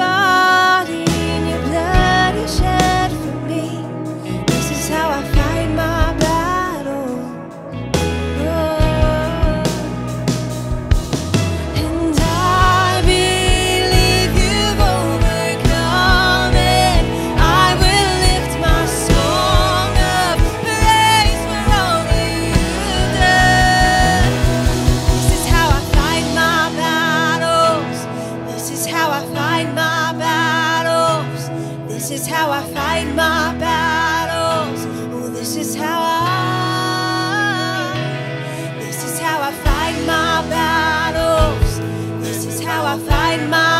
body and your blood you shed for me. This is how I fight my battle. And I believe you've overcome it. I will lift my song of praise for all that you've done. This is how I fight my battles. This is how I fight my battles. This is how I fight my battles. Oh, this is how I fight my battles. This is how I fight my